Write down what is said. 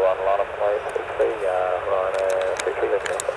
one line of flight 63, we're on 60 listening.